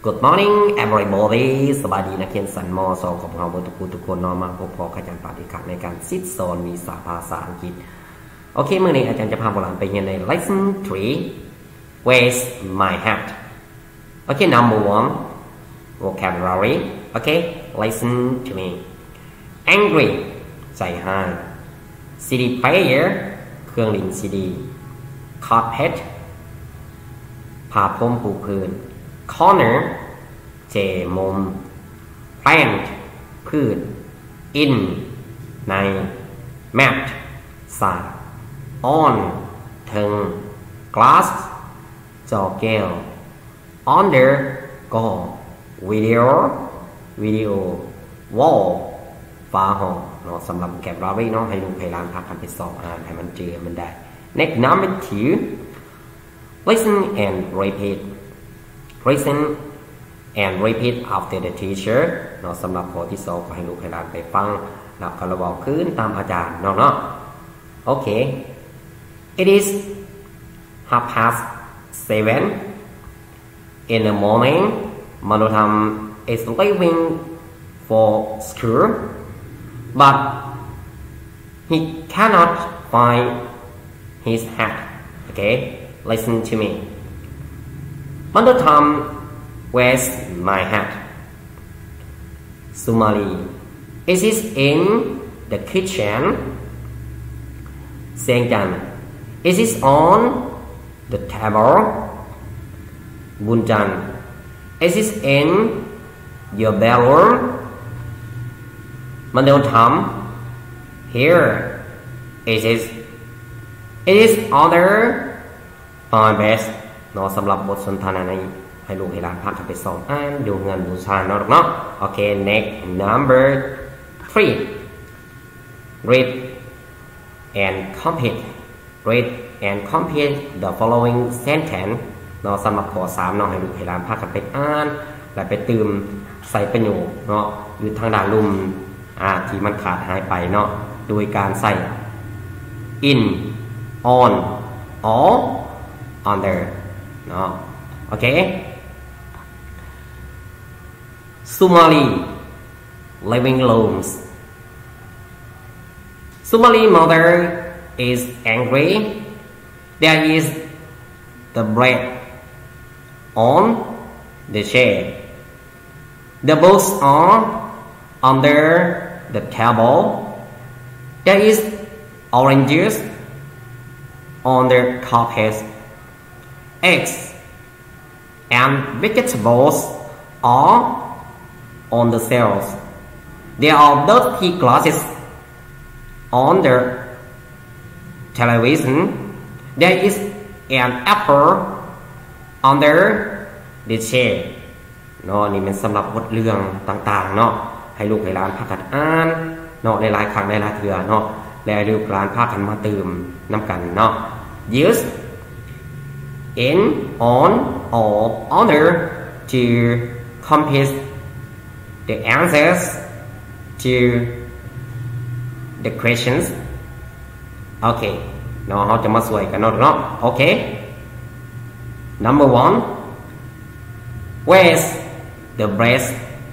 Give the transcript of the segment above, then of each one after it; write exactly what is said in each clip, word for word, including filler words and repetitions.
Good morning everybody สบายดีนักเรียนสันมอสองของเราทุกคนทุกคนนอนมาพบพอขยันปฏิขัดในการซิดโซนมีสาภาษาอังกฤษโอเคเมื่อนี้อาจารย์จะพาโบราณไปเรียนใน lesson three where's my hat โอเค number one vocabulary โอเค listen to me angry ใจหาย ซี ดี player เครื่องเล่น ซี ดี carpet ผ้าพรมปูพื้นcorner เจมุม plant พืช in ใน mat สาด on ถึง glass จอแก้ว under ก็ video วิดีโอ wall ฝาห้องเนาะสำหรับแกะรอบเนาะให้ลูกให้ร้านพักกันไปสอบอ่านให้มันเจอมันได้ next number two listen and repeat listen and repeat after the teacher เนาะสำหรับข้อที่สองก็ให้ลูกให้หลานไปฟังแล้วก็ระบอกขึ้นตามอาจารย์เนาะเนาะโอเค it is half past seven in the morning มนุษย์ทำ is leaving for school but he cannot find his hat okay listen to meมนุษย์ทำ where's my hat Sumali is it in the kitchen เสียงจัน is it on the table บุญจัน is it in your bedroom มนุษย์ทำ here is it it is other my best เนาะสำหรับบทสนทนาในให้ลูกให้หลานพักกันไปสองอ่านดูเงินดูชาเนาะเนาะโอเค next number three read and complete read and complete the following sentence เนาะสำหรับข้อสามเนาะให้ลูกให้หลานพักกันไปอ่านและไปเติมใส่ประโยคเนาะอยู่ทางด้านลุ่มอ่าที่มันขาดหายไปเนาะโดยการใส่ in on or under เนาะโอเค Sumali living rooms Sumali mother is angry there is the bread on the chair the books are under the table there is oranges on the carpet eggs and vegetables are on the shelves. There are dirty glasses on the television. There is an apple under the chair. เนาะนี่เป็นสำหรับบทเรื่องต่างๆเนาะให้ลูกให้หลานพากันอ่านเนาะหลายๆครั้งหลายๆเทื่อเนาะแล้วลูกหลานพากันมาเติมน้ำกันเนาะ Use in on or under to complete the answers to the questions โอเคเนาะเราจะมาสวยกันเนาะเนาะโอเค number one where's the breast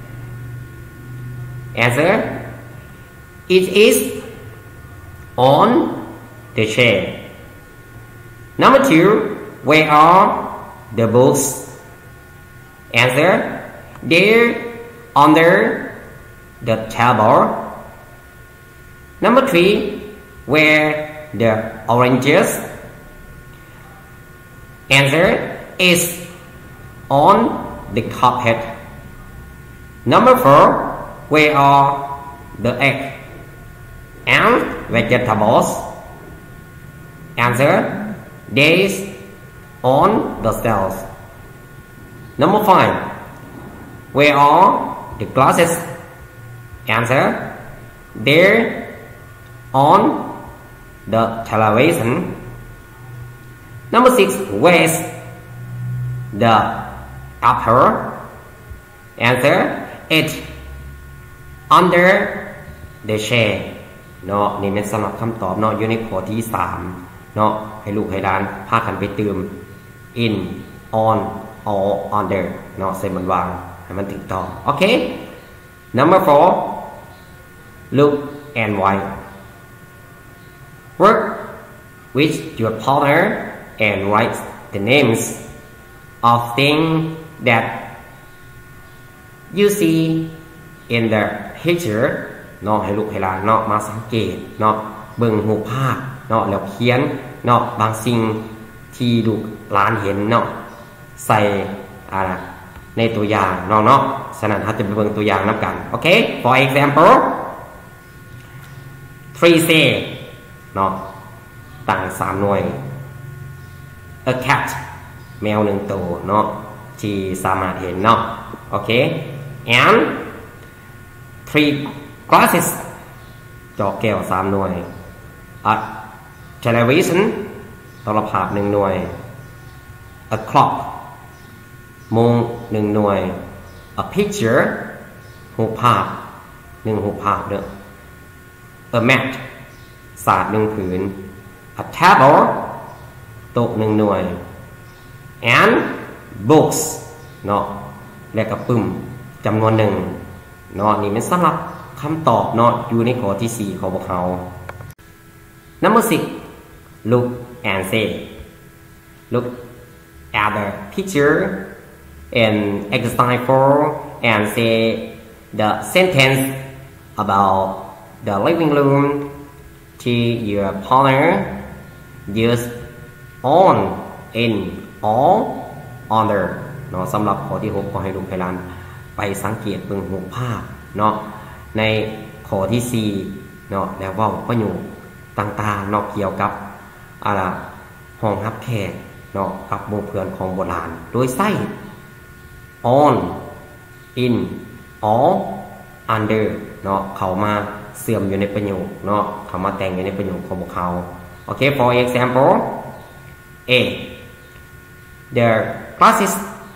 answer it is on the chair number two where are the books answer they're under the table number three where the oranges answer is on the carpet number four where are the egg and vegetables answer days on the shelves number five where are the glasses answer they're on the television number six where's the apple answer it under the chair เนาะนี่เป็นสำหรับคำตอบเนาะอยู่ในข้อที่สามเนาะให้ลูกให้หลานพากันไปเติม in on or under เนาะใส่มันวางให้มันถูกต้องโอเค number four look and write work with your partner and write the names of things that you see in the picture เนาะให้ลูกให้หลานเนาะมาสังเกตเนาะเบิ่งรูปภาพเนาะแล้วเขียนเนาะบางสิ่งที่ลูกหลานเห็นเนาะใส่อะไรในตัวอย่างเนาะเนาะฉะนั้นเราจะไปเบิ่งตัวอย่างนับกันโอเค for example three say เนาะต่างสามหน่วย a cat แมวหนึ่งตัวเนาะที่สามารถเห็นเนาะโอเค and three glasses จอแก้วสามหน่วย a television โทรทัศน์หนึ่งหน่วย a clock โมงหนึ่งหน่วย a picture รูปภาพหนึ่งรูปภาพเด้อ a mat ศาสตร์หนึ่งผืน a table โต๊ะหนึ่งหน่วย and books เนาะและกระปึ้มจำนวนหนึ่งเนาะนี่เป็นสำหรับคำตอบเนาะอยู่ในข้อที่สี่ของพวกเขา number six look and say look at the picture and exercise four and say the sentence about the living room to your partner use on in or under เนาะสำหรับข้อที่หกขอให้ลูกให้หลานไปสังเกตเบิ่งรูปภาพเนาะในข้อที่สี่เนาะแล้วเว้าประโยคต่างๆเนาะเกี่ยวกับอะไรห้องรับแขกเนาะกับหมู่เพื่อนของโบราณโดยใช้ on in or under เนาะเข้ามาเสื่อมอยู่ในประโยคเนาะเข้ามาแต่งอยู่ในประโยคของพวกเขาโอเค for example A the glasses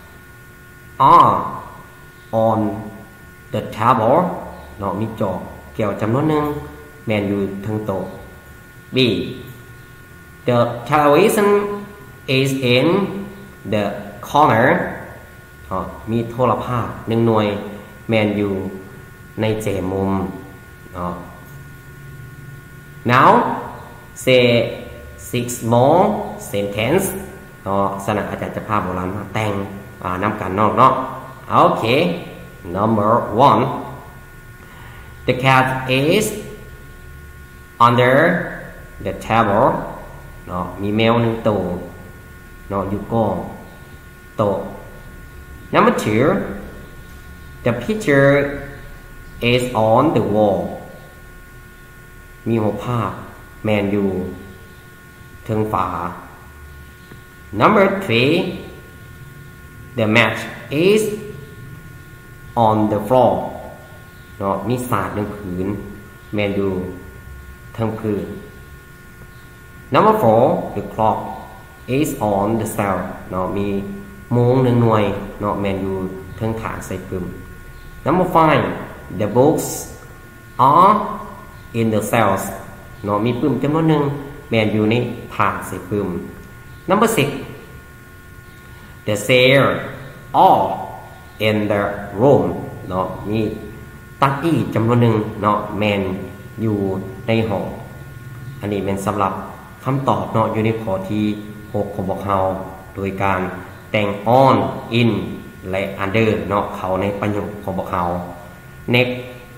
are on the table เนาะมีจอแก้วจำนวนหนึ่งแมนอยู่ทั้งโต๊ะ B the television is in the corner เนาะมีโทรภาพหนึ่งหน่วยแมนอยู่ในเจมุมเนาะ now say six more sentence เนาะสนะอาจารย์จะพาโบราณมาแต่งนำกันเนาะเนาะโอเค number one the cat is under the table เนาะมีแมวหนึ่งตัวเนาะอยู่ก้องโต๊ะ number two the picture is on the wall มีหัวภาพแมนอยู่ถึงฝา number three the mat is on the floor เนาะมีศาสตร์หนึ่งผืนแมนอยู่ทั้งพื้น number four the clock is on the cell เนาะมีโมงหนึ่งหน่วยเนาะแมนอยู่ทั้งฐานใส่ปึ้ม number five the books are in the cells เนาะมีปึ้มจำนวนหนึ่งแมนอยู่ในฐานใส่ปึ้ม number six the chair are in the room เนาะมีตักอี้จำนวนหนึ่งเนาะแมนอยู่ในห้องอันนี้เป็นสำหรับคำตอบเนาะอยู่ในข้อที่หกของพวกเราโดยการแต่ง on in และ under เนาะเขาในประโยคของพวกเรา next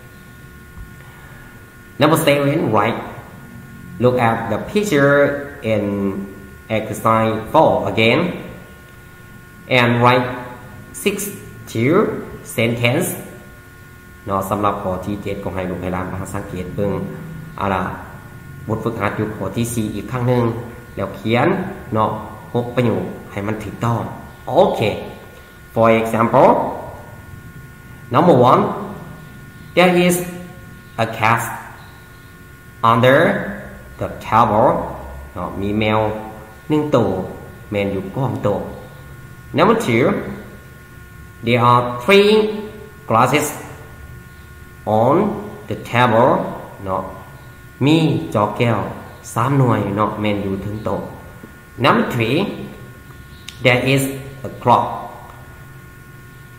number seven right look at the picture in exercise four again and write six two sentence เนาะสำหรับข้อที่เจ็ดของให้ลูกให้หลานมาสังเกตเบิ่งอะไรบทฝึกหัดอยู่ข้อที่สี่อีกครั้งหนึ่งแล้วเขียนเนาะหกประโยคให้มันถูกต้องโอเค for example number one there is a cat under the table เนาะมีแมวหนึ่งตัวแมนอยู่ก้องโต๊ะ number two there are three glasses on the table เนาะมีจอแก้วสามหน่วยเนาะแมนอยู่ถึงโต๊ะ number three there is a clock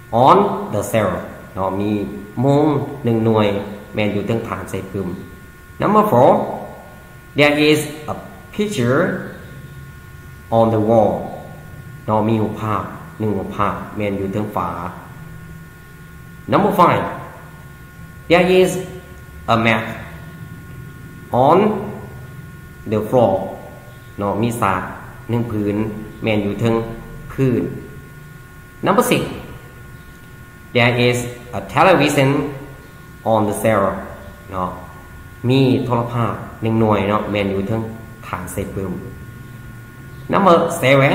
on the cell เนาะมีมุงหนึ่งหน่วยแมนอยู่ทั้งฐานใส่ปึม number four there is a picture on the wall เนาะมีรูปภาพหนึ่งรูปภาพแมนอยู่ทั้งฝา number five there is a mat on the floor เนาะมีสาดหนึ่งพื้นแมนอยู่ทั้งพื้น number six there is a television on the cell เนาะมีโทรภาพหนึ่งหน่วยเนาะแมนอยู่ทั้งฐานใส่ปึม number seven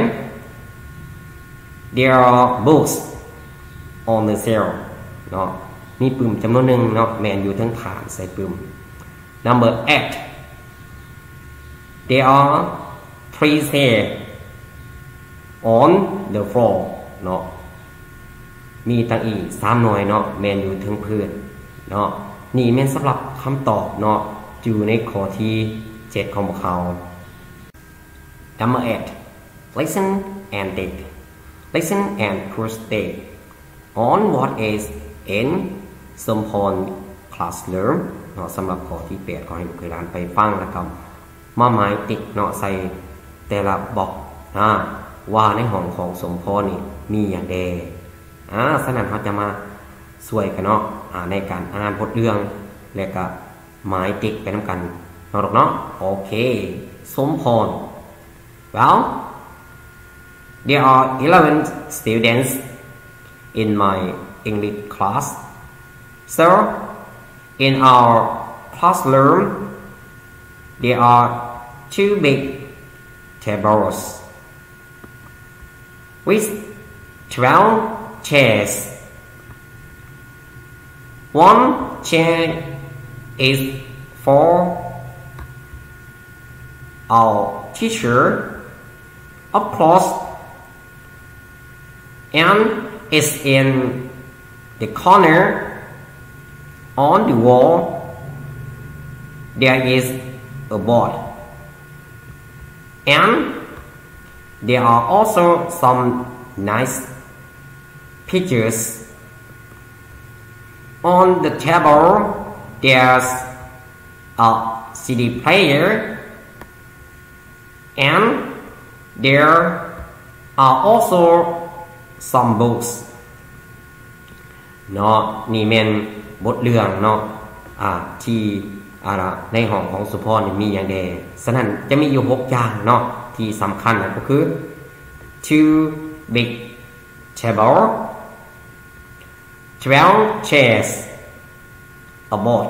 there are books on the cell เนาะมีปึมจำนวนหนึ่งเนาะแมนอยู่ทั้งฐานใส่ปึม number eight there are three chairs on the floor เนาะมีตั้งอีกสามหน่วยเนาะแมนอยู่ทั้งพื้นเนาะนี่แม่นสำหรับคำตอบเนาะอยู่ในข้อที่เจ็ดของพวกเขา number eight listen and take listen and proceed on what is in สมพร classroom เนาะสำหรับข้อที่แปดขอให้บุคคลานไปฟังแล้วก็มาหมายติ๊กเนาะใส่แต่ละบอกอ่าว่าในห้องของสมพรนี่มีอย่างใดอ่าฉะนั้นเขาจะมาช่วยกันเนาะอ่าในการอ่านบทเรื่องและก็หมายติ๊กไปนำกันเนาะเนาะโอเคสมพร well there are eleven students in my English class so in our classroom there are two big tables with twelve chairs. One chair is for our teacher, of course, and is in the corner. On the wall, there is a board, and there are also some nice pictures. On the table, there's a C D player, and there are also some books. เนาะนี่แม่นบทเรื่องเนาะอ่าที่อ่าในห้องของสุพรนี่มีอย่างใดฉะนั้นจะมีอยู่หกอย่างเนาะที่สำคัญก็คือ two big table twelve chairs a board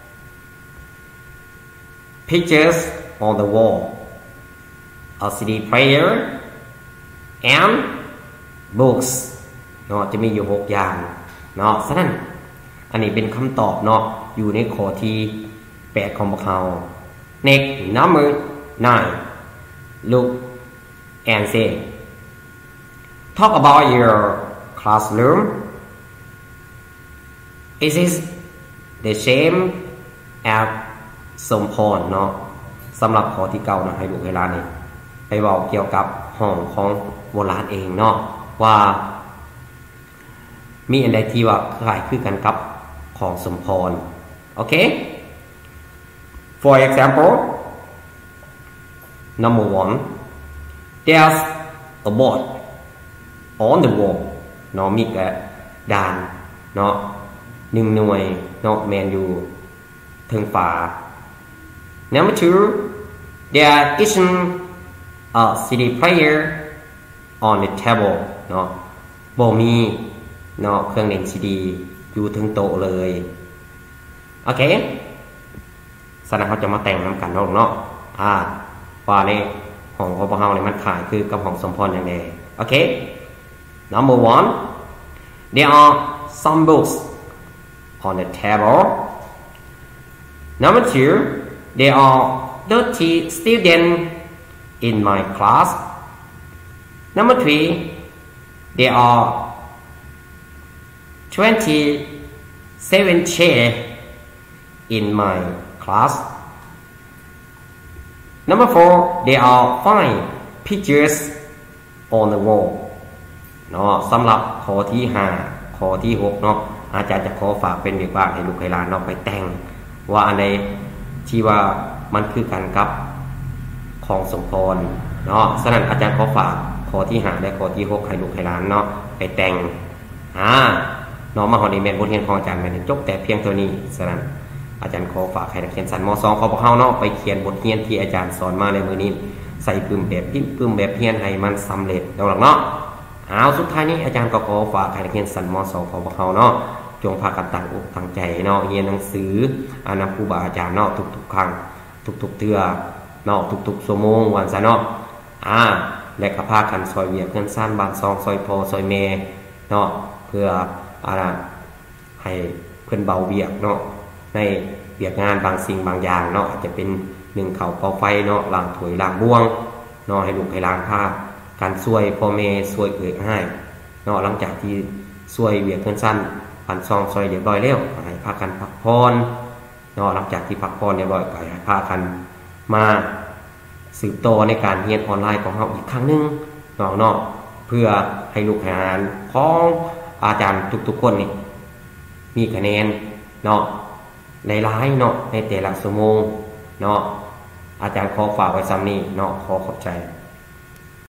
pictures on the wall a C D player and books เนาะจะมีอยู่หกอย่างเนาะฉะนั้นอันนี้เป็นคำตอบเนาะอยู่ในข้อที่แปดของพวกเรา next number nine look and say talk about your classroom is it the same as สมพรเนาะสำหรับข้อที่เก้านะให้ลูกเวลานี่ไปบอกเกี่ยวกับห้องของโบราณเองเนาะว่ามีอันใดที่ว่าคล้ายคือกันกับของสมพรโอเค for example number one there's a board on the wall เนาะมีกระดานเนาะหนึ่งหน่วยเนาะแมนอยู่ถึงฝา number two there isn't a C D player on the table เนาะบ่มีเนาะเครื่องเล่นซีดีอยู่ถึงโต๊ะเลยโอเคสนะเขาจะมาแต่งน้ำกันเนาะเนาะอ่าว่าในห้องของพวกเราเนี่ยมันขายคือกับห้องสมพรอย่างใดโอเค number one there are some books on the table number two there are thirty students in my class number three there are twenty-seven chairs in my class. Number four, there are five pictures on the wall. เนาะสำหรับข้อที่ห้าขข้อที่หกเนาะอาจารย์จะขอฝากเป็นแบบว่าให้ลูกให้หลานเนาะไปแต่งว่าอันใดที่ว่ามันคือกันกับของสมพรเนาะฉะนั้นอาจารย์ขอฝากข้อที่ห้าและข้อที่หกให้ลูกให้หลานเนาะไปแต่งอ่าเนาะมาฮอดนี่แม่นบทเรียนของอาจารย์แม่นจบแต่เพียงเท่านี้ฉะนั้นอาจารย์ขอฝากให้นักเรียนชั้นม.สองของพวกเฮาเนาะไปเขียนบทเรียนที่อาจารย์สอนมาในมื้อนี้ใส่ปึ้มแบบพิมพ์ปึ้มแบบเรียนให้มันสำเร็จแล้วล่ะเนาะเอาสุดท้ายนี้อาจารย์ก็ขอฝากให้นักเรียนชั้นม.สองของพวกเฮาเนาะจงพากันตั้งอกตั้งใจเนาะเรียนหนังสืออ่านนำครูบาอาจารย์เนาะทุกๆครั้งทุกๆเทื่อเนาะทุกๆชั่วโมงวันซะเนาะอ่าและก็พากันซอยเวียกเงินซ่านบ้านซองซอยพอซอยแม่เนาะเพื่ออ่าให้เพิ่นเบาเวียกเนาะในเวียกงานบางสิ่งบางอย่างเนาะอาจจะเป็นหนึ่งเข่าเป่าไฟเนาะล้างถ้วยล้างบ้วงเนาะให้ลูกให้หลานพาการช่วยพ่อแม่ช่วยเอื้อให้เนาะหลังจากที่ช่วยเวียกเงินซ่านบ้านซองซอยเรียบร้อยแล้วให้พากันพักผ่อนเนาะหลังจากที่พักผ่อนเรียบร้อยก็ให้พากันมาสืบต่อในการเรียนออนไลน์ของเราอีกครั้งนึงเนาะเนาะเพื่อให้ลูกให้หลานของอาจารย์ทุกๆคนนี่มีคะแนนเนาะในหลายเนาะในแต่ละชั่วโมงเนาะอาจารย์ขอฝากไว้ซ้ำนี้เนาะขอขอบใจ